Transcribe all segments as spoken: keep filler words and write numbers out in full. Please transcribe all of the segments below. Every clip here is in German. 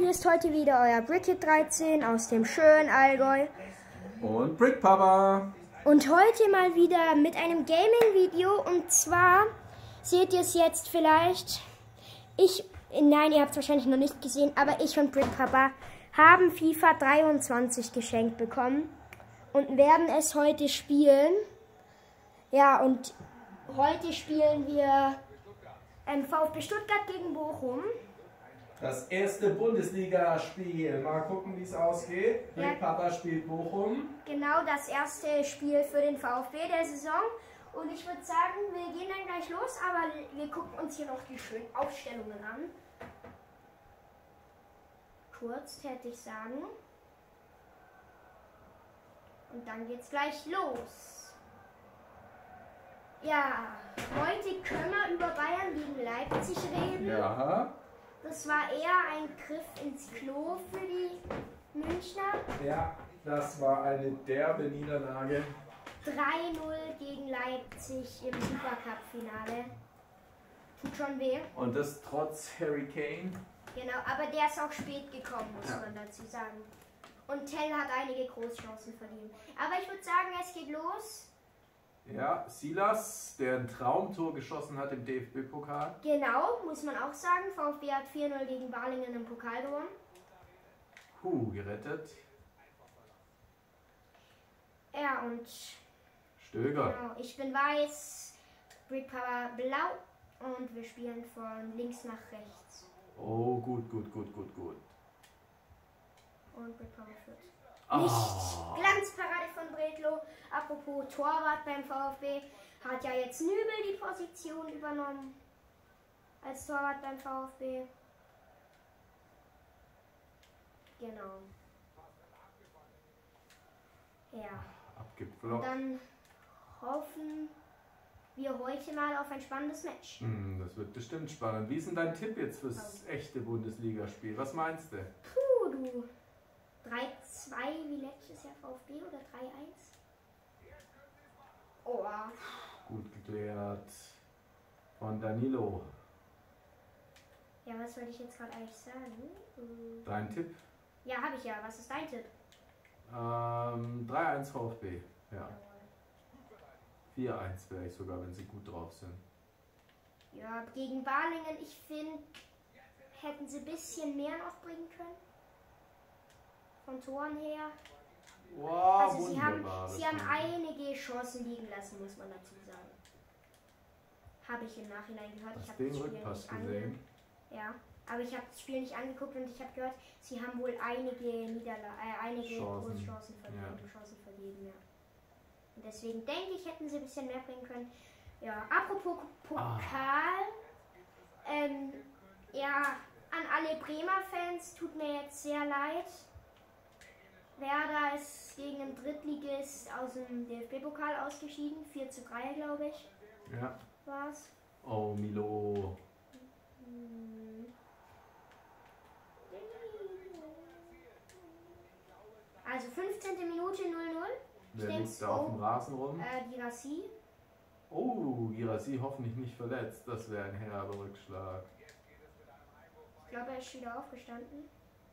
hier ist heute wieder euer Brickit dreizehn aus dem schönen Allgäu. Und Brick Papa. Und heute mal wieder mit einem Gaming-Video. Und zwar seht ihr es jetzt vielleicht. Ich, nein, ihr habt es wahrscheinlich noch nicht gesehen, aber ich und Brick Papa haben FIFA dreiundzwanzig geschenkt bekommen und werden es heute spielen. Ja, und heute spielen wir ähm, VfB Stuttgart gegen Bochum. Das erste Bundesligaspiel. Mal gucken, wie es ausgeht. Ja. Brick Papa spielt Bochum. Genau, das erste Spiel für den VfB der Saison. Und ich würde sagen, wir gehen dann gleich los, aber wir gucken uns hier noch die schönen Aufstellungen an. Kurz, hätte ich sagen. Und dann geht's gleich los. Ja, heute können wir über Bayern gegen Leipzig reden. Ja. Das war eher ein Griff ins Klo für die Münchner. Ja, das war eine derbe Niederlage. drei null gegen Leipzig im Supercup-Finale. Tut schon weh. Und das trotz Harry Kane. Genau, aber der ist auch spät gekommen, muss Ja. man dazu sagen. Und Tell hat einige Großchancen verliehen. Aber ich würde sagen, es geht los. Ja, Silas, der ein Traumtor geschossen hat im D F B-Pokal. Genau, muss man auch sagen. VfB hat vier null gegen Balingen im Pokal gewonnen. Huh, gerettet. Ja, und Stöger. genau, ich bin weiß, Brick Papa blau und wir spielen von links nach rechts. Oh, gut, gut, gut, gut, gut. Und Brick Papa führt. Ah. Nicht Glanzparade von Bredlo. Apropos Torwart beim VfB, hat ja jetzt Nübel die Position übernommen. Als Torwart beim VfB. Genau. Ja. Und Abgepflockt. dann hoffen wir heute mal auf ein spannendes Match. Hm, das wird bestimmt spannend. Wie ist denn dein Tipp jetzt fürs echte Bundesligaspiel? Was meinst du? Puh, du. drei zwei wie letztes Jahr VfB oder drei eins? Oh. Gut geklärt. Von Danilo. Ja, was wollte ich jetzt gerade eigentlich sagen? Hm. Dein Tipp? Ja, habe ich ja. Was ist dein Tipp? Ähm, drei eins VfB. Ja. vier eins wäre ich sogar, wenn sie gut drauf sind. Ja, gegen Balingen, ich finde, hätten sie ein bisschen mehr noch bringen können. Von Toren her. Wow, Also sie haben, wunderbar. sie das haben war- einige Chancen liegen lassen, muss man dazu sagen. Habe ich im Nachhinein gehört. Ich Hast habe den das Spiel Rückpass nicht angeguckt. gesehen? Ja, aber ich habe das Spiel nicht angeguckt und ich habe gehört, sie haben wohl einige Niederla äh, einige Chancen. Großchancen vergeben, Ja. Chancen vergeben, ja. Und deswegen denke ich, hätten sie ein bisschen mehr bringen können. Ja, apropos Pokal, ähm, ja, an alle Bremer Fans, tut mir jetzt sehr leid. Werder ist gegen einen Drittligist aus dem D F B-Pokal ausgeschieden, vier zu drei, glaube ich, Ja. war's. Oh, Milo. Hm. Also fünfzehnte Minute null null. Wer denk liegt da so. auf dem Rasen rum? Äh, Girassi. Oh, Girassi hoffentlich nicht verletzt. Das wäre ein herber Rückschlag. Ich glaube, er ist wieder aufgestanden.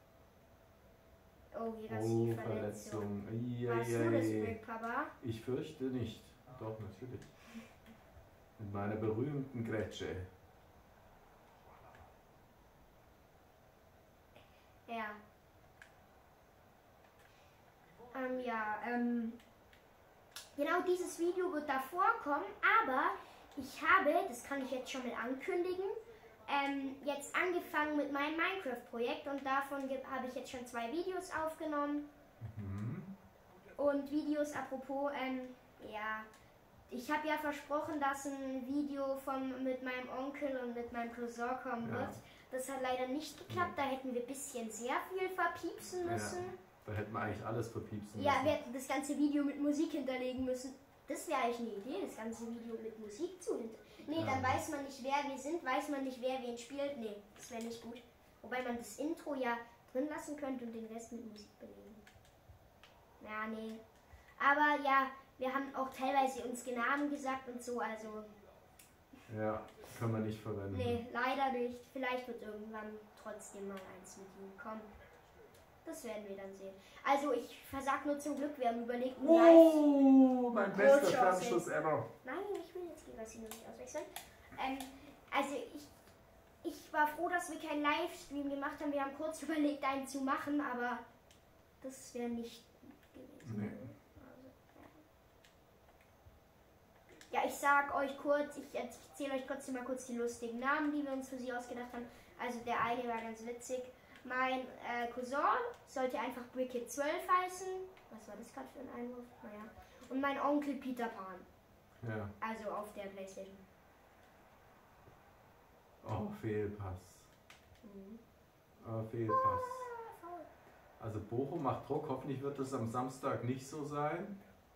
Oh, Girassi, Oh, Verletzung. Verletzung. Warst du das, Eieiei. Brick Papa? Ich fürchte nicht. Doch, natürlich. Mit meiner berühmten Grätsche. Ja. Ähm, ja, ähm. Genau dieses Video wird davor kommen, aber ich habe, das kann ich jetzt schon mal ankündigen, ähm, jetzt angefangen mit meinem Minecraft-Projekt und davon ge- habe ich jetzt schon zwei Videos aufgenommen. Mhm. Und Videos apropos, ähm, ja, ich habe ja versprochen, dass ein Video von, mit meinem Onkel und mit meinem Cousin kommen Ja. wird. Das hat leider nicht geklappt, da hätten wir ein bisschen sehr viel verpiepsen müssen. Ja. Da hätten wir eigentlich alles verpiepsen Ja, müssen. wir hätten das ganze Video mit Musik hinterlegen müssen. Das wäre eigentlich eine Idee, das ganze Video mit Musik zu hinterlegen. Nee, Ja. dann weiß man nicht, wer wir sind, weiß man nicht, wer wen spielt. Nee, das wäre nicht gut. Wobei man das Intro ja drin lassen könnte und den Rest mit Musik belegen. Ja, nee. Aber ja, wir haben auch teilweise uns Namen gesagt und so, also Ja, kann man nicht verwenden. nee, leider nicht. Vielleicht wird irgendwann trotzdem mal eins mit ihm. Komm. Das werden wir dann sehen. Also ich versag nur zum Glück, wir haben überlegt, oh, live. mein bester Fernschuss ever. Nein, ich will jetzt Girassi noch nicht auswechseln. Ähm, also ich, ich war froh, dass wir keinen Livestream gemacht haben. Wir haben kurz überlegt, einen zu machen, aber das wäre nicht gewesen. Nee. Also, ja. ja, ich sag euch kurz, ich erzähle euch trotzdem mal kurz die lustigen Namen, die wir uns für sie ausgedacht haben. Also der eine war ganz witzig. Mein äh, Cousin sollte einfach Brickhead zwölf heißen. Was war das gerade für ein Einwurf? Naja. Und mein Onkel Peter Pan. Ja. Also auf der Playstation. Oh, Fehlpass. Mhm. Oh, Fehlpass. Also Bochum macht Druck. Hoffentlich wird das am Samstag nicht so sein.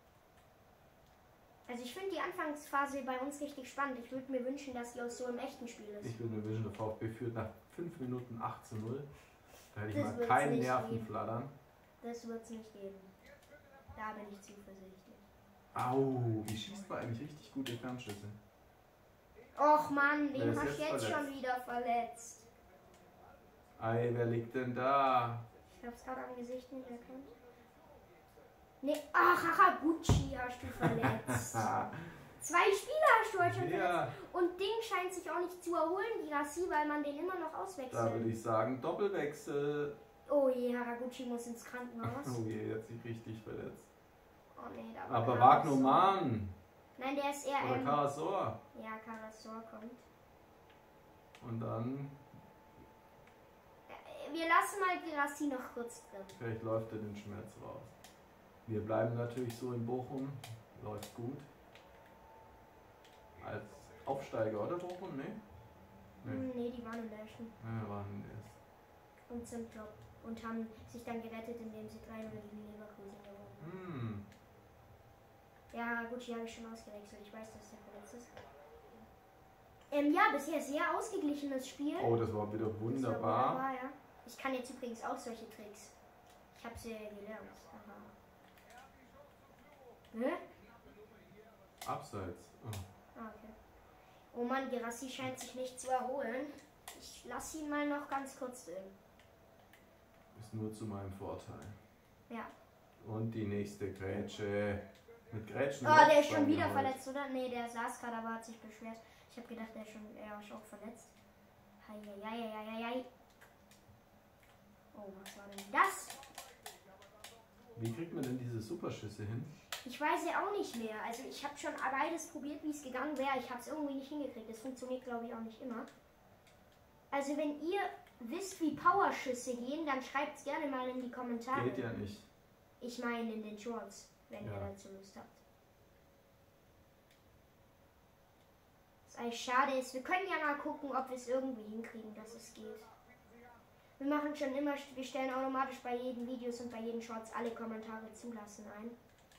Also ich finde die Anfangsphase bei uns richtig spannend. Ich würde mir wünschen, dass die auch so im echten Spiel ist. Ich würde mir wünschen, der VfB führt nach fünf Minuten acht zu null. Da hätte ich Das mal wird's keinen nicht Nervenflattern. Das wird es nicht geben. Da bin ich zuversichtlich. Au, wie schießt man eigentlich richtig gute Fernschüsse? Och Mann, Wer den ist hast du jetzt jetzt verletzt? schon wieder verletzt. Ei, wer liegt denn da? Ich hab's gerade am Gesicht nicht erkannt. Nee, ach, Haraguchi hast du verletzt. Zwei Spieler hast du heute schon Ja, verletzt. Und Ding scheint sich auch nicht zu erholen, die Rassi, weil man den immer noch da würde auswechselt. ich sagen Doppelwechsel. Oh je, Haraguchi muss ins Krankenhaus. Oh je, er hat sich richtig verletzt. Oh nee, da war Aber Karasor. Wagnermann Nein, der ist eher oder ähm, Karasor. ja, Karasor kommt. Und dann, Äh, Wir lassen mal die Rassi noch kurz drin. vielleicht läuft er den Schmerz raus. Wir bleiben natürlich so in Bochum. Läuft gut. Als Aufsteiger, oder Bochum? Nee? Nee. Hm, nee, die waren in der ersten. Ja, waren erst. Und sind Job. Und haben sich dann gerettet, indem sie drei null gegen Leverkusen gewonnen haben. Hm. Ja, gut, die habe ich schon ausgewechselt. Ich weiß, dass der verletzt ist. Ähm, ja, bisher sehr ausgeglichenes Spiel. Oh, das war wieder Das war wunderbar. wunderbar, ja. Ich kann jetzt übrigens auch solche Tricks. Ich habe sie gelernt. Aber... Ne? Abseits. Oh. Ah, okay. Oh Mann, Girassi scheint sich nicht zu erholen. Ich lasse ihn mal noch ganz kurz drin. Ist nur zu meinem Vorteil. Ja. Und die nächste Grätsche. Mit Grätschen. Oh, der läuft's ist bei schon mir wieder heute. verletzt, oder? Nee, der saß gerade, aber hat sich beschwert. Ich habe gedacht, der ist schon, er ist auch verletzt. Heieieiei. Oh, was war denn das? Wie kriegt man denn diese Superschüsse hin? Ich weiß ja auch nicht mehr. Also ich habe schon beides probiert, wie es gegangen wäre. Ich habe es irgendwie nicht hingekriegt. Das funktioniert, glaube ich, auch nicht immer. Also wenn ihr wisst, wie Powerschüsse gehen, dann schreibt es gerne mal in die Kommentare. Geht ja nicht. Ich meine in den Shorts, wenn Ja. ihr dazu Lust habt. Was eigentlich schade ist, wir können ja mal gucken, ob wir es irgendwie hinkriegen, dass es geht. Wir machen schon immer, wir stellen automatisch bei jedem Videos und bei jedem Shorts alle Kommentare zulassen ein.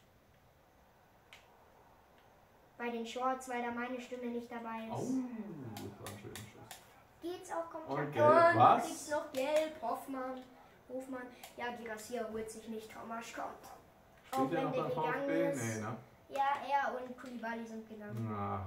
Bei den Shorts, weil da meine Stimme nicht dabei ist. Au, das war ein schöner Schuss. Geht's auch komplett. Und gelb, Und du was? kriegst noch gelb, Hoffmann. Hofmann. Ja, Girassi erholt sich nicht, Thomas kommt. Auch Steht der wenn noch der beim gegangen VfB? ist. Nee, ne? Ja, er und Koulibaly sind gegangen. Na,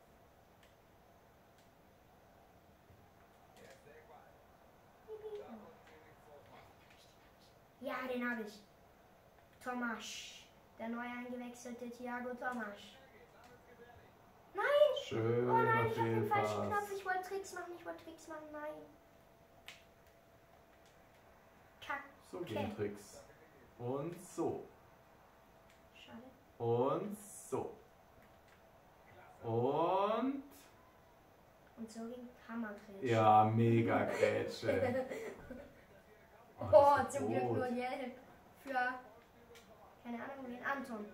Ja, den habe ich. Thomas. Der neu eingewechselte Thiago Thomas. Nein! schöner Oh nein, ich habe den falschen Knopf. Fehlpass. Ich wollte Tricks machen, ich wollte Tricks machen. Nein. Kack. So Okay. gehen Tricks. Und so. Schade. Und so. Und... Und so ging Hammergrätsche. Ja, mega Grätsche. Oh, das ist zum Glück rot. nur gelb. Für, keine Ahnung, den Anton.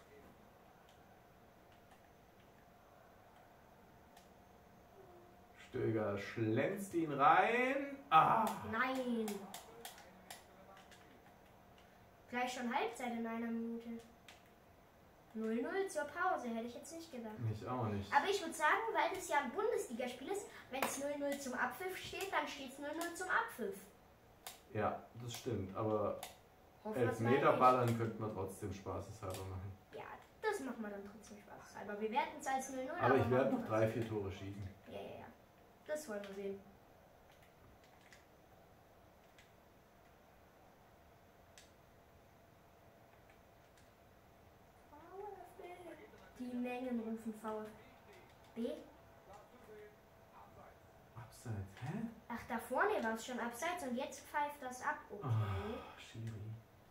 Stöger schlänzt ihn rein. Ah, Nein. Gleich schon Halbzeit in einer Minute. null null zur Pause, hätte ich jetzt nicht gedacht. ich auch nicht. Aber ich würde sagen, weil das ja ein Bundesligaspiel ist, wenn es null null zum Abpfiff steht, dann steht es null null zum Abpfiff. Ja, das stimmt. Aber Hoffen wir's mal Elfmeter nicht. ballern könnte man trotzdem spaßeshalber machen. Ja, das macht man dann trotzdem Spaß. Aber wir werten es als null null. Aber ich werde machen noch wir's. drei, vier Tore schießen. Ja, ja, ja. Das wollen wir sehen. Mengen rufen VfB. Abseits, hä? Ach, da vorne war es schon abseits und jetzt pfeift das ab. Okay. Oh, Schiri.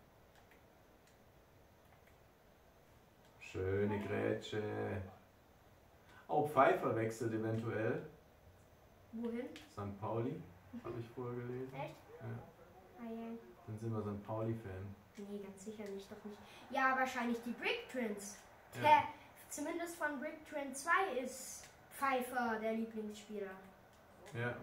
Schöne Grätsche. Oh, Pfeiffer wechselt eventuell. Wohin? Sankt Pauli, habe ich vorher gelesen. Echt? Ja. Ah, ja. Dann sind wir Sankt Pauli-Fan. Nee, ganz sicher nicht, doch nicht. Ja, wahrscheinlich die Brick Twins. Ja. Der, zumindest von Brick Twin zwei ist Pfeiffer der Lieblingsspieler. Ja,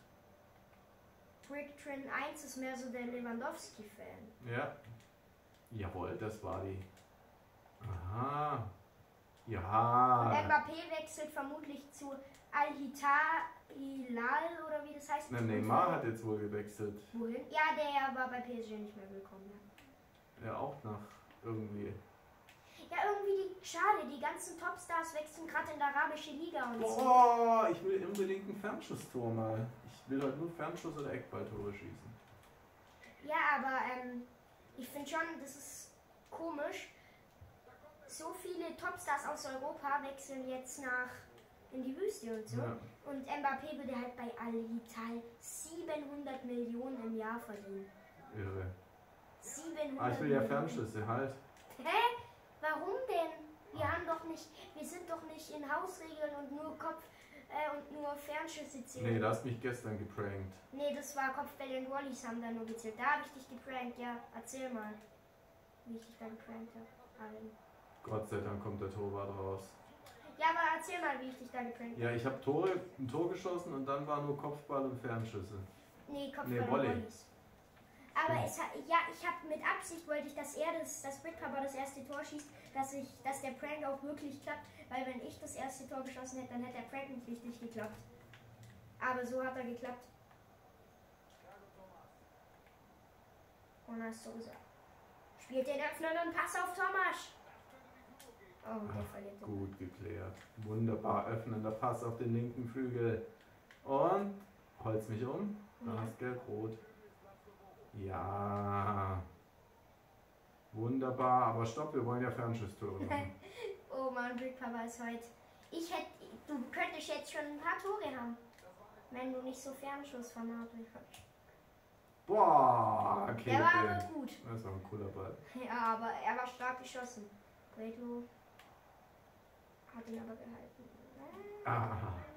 Brick Twin eins ist mehr so der Lewandowski-Fan. ja. Jawohl, das war die. Aha. Ja. Und Mbappé wechselt vermutlich zu Al-Hilal oder wie das heißt. Na, Neymar hat jetzt wohl gewechselt. Wohin? Ja, der war bei P S G nicht mehr willkommen. Ja, Ja, auch nach irgendwie. ja irgendwie die, schade, die ganzen Topstars wechseln gerade in die arabische Liga und so. Boah, ich will unbedingt ein Fernschusstor mal. Ich will halt nur Fernschuss oder Eckballtore schießen. Ja, aber ähm, ich finde schon, das ist komisch. So viele Topstars aus Europa wechseln jetzt nach in die Wüste und so. Ja. Und Mbappé würde halt bei Al-Hilal siebenhundert Millionen im Jahr verdienen. Irre. siebenhundert Ah, ich will ja Millionen. Fernschüsse, halt. Hä? Warum denn? Wir haben doch nicht, wir sind doch nicht in Hausregeln und nur Kopf äh, und nur Fernschüsse zählen. Nee, da hast mich gestern geprankt. Nee, das war Kopfbälle und Wallis haben da nur gezählt. Da habe ich dich geprankt, ja. Erzähl mal, wie ich dich da geprankt habe. Gott sei Dank kommt der Torwart raus. Ja, aber erzähl mal, wie ich dich da geprankt habe. Ja, ich habe Tore, ein Tor geschossen und dann war nur Kopfball und Fernschüsse. Nee, Kopfball Nee, und Volley. Wallis. Aber Stimmt. es hat, ja, ich habe mit Absicht wollte ich, dass er das, dass Brick Papa das erste Tor schießt, dass ich, dass der Prank auch wirklich klappt, weil wenn ich das erste Tor geschossen hätte, dann hätte der Prank nicht richtig geklappt. Aber so hat er geklappt. Und hast so gesagt. Spielt den öffnenden Pass auf Thomas. Oh, der Ach, verliert den. gut geklärt. Wunderbar öffnender Pass auf den linken Flügel. Und holz mich um. Dann Ja. hast gelb-rot. Ja. Wunderbar, aber stopp, wir wollen ja Fernschusstore machen. Oh Mann, Brick Papa ist heute. Ich hätte, du könntest jetzt schon ein paar Tore haben, wenn du nicht so Fernschussfanat bist. Boah, okay. Der war okay. aber gut. Das war ein cooler Ball. Ja, aber er war stark geschossen. Reto hat ihn aber gehalten. Ah.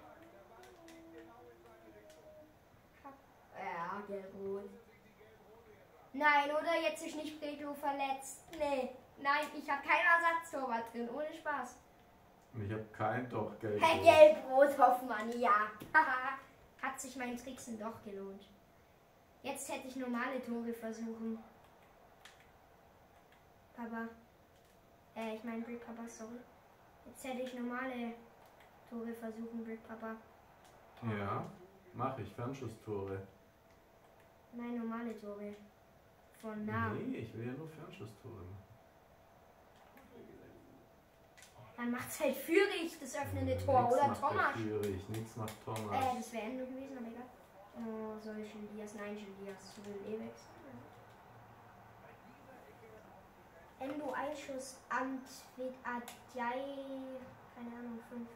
Ja, gelb-rot. Nein, oder jetzt ist nicht Reto verletzt. Nee, nein, ich habe kein Ersatztorwart drin, ohne Spaß. Und ich habe kein doch gelb. Hey, gelb-rot, Hoffmann, ja. Hat sich mein Tricksen doch gelohnt. Jetzt hätte ich normale Tore versuchen. Papa. Äh, ich meine Brick Papa, sorry. Jetzt hätte ich normale Tore versuchen, Brick Papa. Ja, mache ich. Fernschusstore. Nein, normale Tore. Von nah. Nee, ich will ja nur Fernschusstore machen. Dann macht's halt Führig, das öffnende Nix Tor. Oder macht Thomas. der Führig, nix macht Thomas. Äh, das wäre Ende gewesen, aber egal. Oh, soll ich Elias? Nein, Elias. Du will eh wechseln. Endo Einschuss Antwit Adjai. Keine Ahnung, fünf.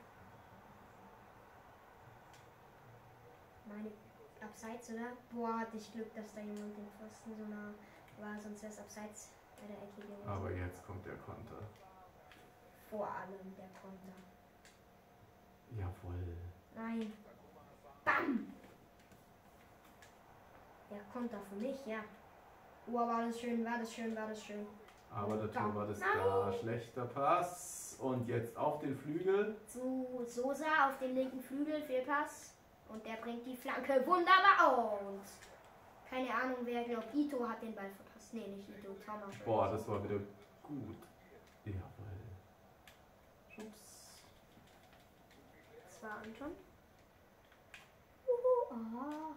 Meine abseits, oder? Boah, hatte ich Glück, dass da jemand den Pfosten so nah war, sonst wäre es abseits bei der Ecke gewesen. Aber jetzt kommt der Konter. Vor allem der Konter. Jawohl. Nein. Bam! Der Konter für mich, ja. Oh, war das schön, war das schön, war das schön. Aber der Bam. Torwart ist Nein. da. Schlechter Pass. Und jetzt auf den Flügel. Zu Sosa auf den linken Flügel, Fehlpass. Und der bringt die Flanke wunderbar und keine Ahnung, wer glaubt, Ito hat den Ball verpasst. Nee, nicht Ito, Thomas. Boah, das war wieder gut. Jawohl. Schubs. Das war Anton. Uhu, oh.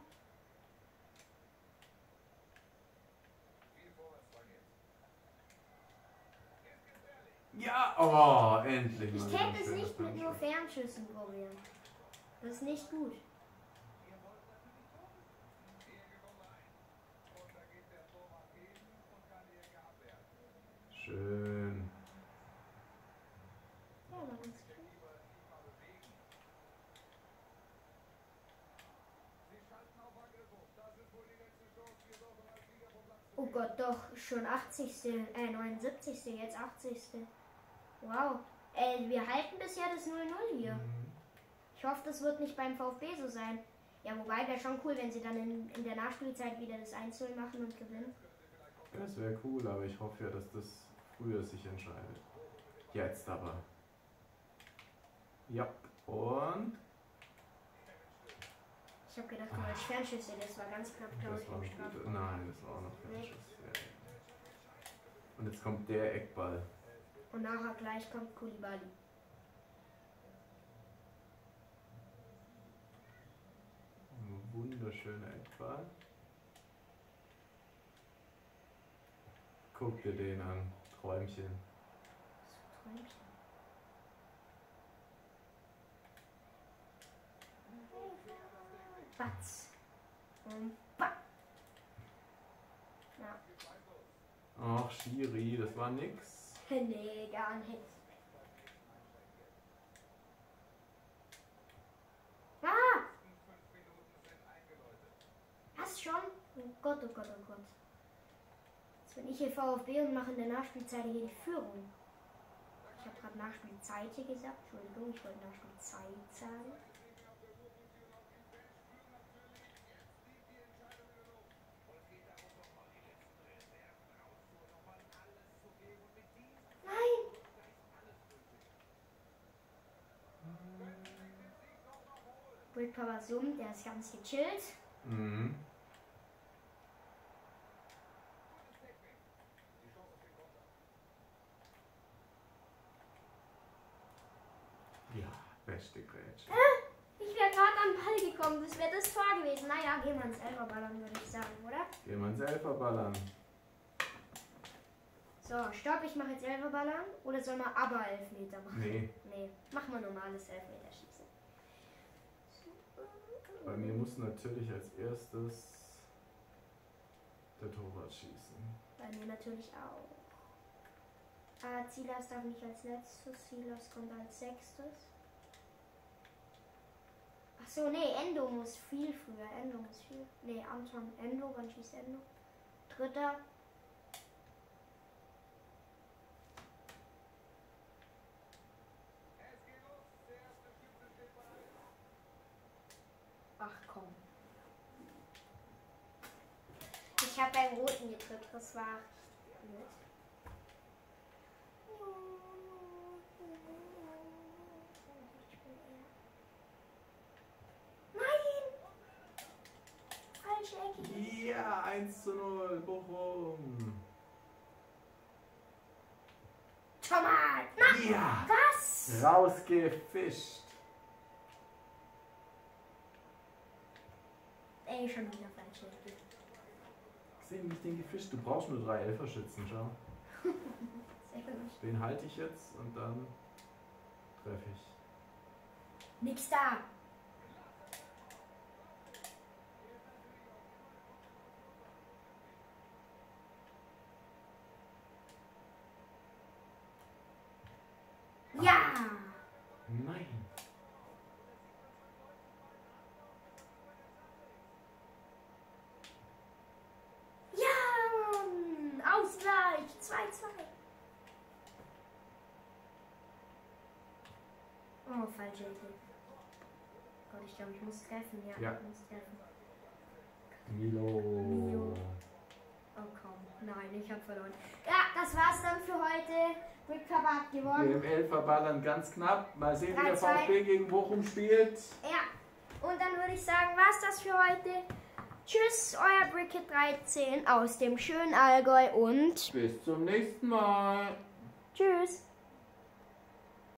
Ja, oh, endlich. Ich mal täte wieder es schöner nicht mit nur Fernschuss. Fernschüssen probieren. Das ist nicht gut. Schön. Ja, war ganz Oh Gott, doch, schon achtzigste Äh, neunundsiebzigste Jetzt achtzigste Wow. Äh, wir halten bisher das null null hier. Mhm. Ich hoffe, das wird nicht beim VfB so sein. Ja, wobei wäre schon cool, wenn sie dann in, in der Nachspielzeit wieder das eins null machen und gewinnen. Das wäre cool, aber ich hoffe ja, dass das früher sich entscheidet. Jetzt aber. Ja, und... Ich habe gedacht, mal Fernschüsse, das war ganz knapp, glaube Das ich, war im ein Strafraum. guter, nein, das war auch noch Fernschuss. Ja. Und jetzt kommt der Eckball. Und nachher gleich kommt Koulibaly. Ein wunderschöner Eckball. Guck dir den an, Träumchen. Träumchen. Batz. Und Batz. Ja. Ach, Schiri, das war nix. Nee, gar nicht. Ah! Was schon? Oh Gott, oh Gott, oh Gott. Jetzt bin ich hier VfB und mache in der Nachspielzeit hier die Führung. Ich habe gerade Nachspielzeit hier gesagt. Entschuldigung, ich wollte Nachspielzeit sagen. Brick Papa summt, der ist ganz gechillt. Mhm. Ja, beste Grätsche. Ich wäre gerade am Ball gekommen, das wäre das Tor gewesen. Naja, gehen wir ins Elferballern, würde ich sagen, oder? Gehen wir ins Elferballern. So, stopp, ich mache jetzt Elferballern. Oder soll man aber Elfmeter machen? Nee, Nee, machen wir normales Elfmeterschießen. bei mir muss natürlich als erstes der Torwart schießen. Bei mir natürlich auch. Ah, Silas darf nicht als letztes, Silas kommt als sechstes. Ach so, nee, Endo muss viel früher. Endo muss viel. Nee, Anton, Endo, wann schießt Endo? Dritter. Ach komm. Ich habe beim Roten gedrückt, das war blöd. Nein! Falsche Ecke. Ja, eins zu null, Bochum. Thomas! Na, Ja, was? rausgefischt. Ey, schon wieder falsche Ecke. Gesehen, wie ich den gefischt. Du brauchst nur drei Elferschützen, schau. Sehr gut. Den halte ich jetzt und dann treffe ich. Nix da. Ja! Nein. Ja! Ausgleich! zwei zwei. Oh, falsche Ecke. Gott, ich glaube, ich muss treffen. Ja, Ja. ich muss treffen. Milo. Milo. Oh komm, nein, ich habe verloren. Ja, das war's dann für heute. Brick Papa hat gewonnen. Im Elferballern ganz knapp. Mal sehen, wie drei der zwei. VfB gegen Bochum spielt. Ja, und dann würde ich sagen, war's das für heute. Tschüss, euer Bricket dreizehn aus dem schönen Allgäu und Bis zum nächsten Mal. tschüss.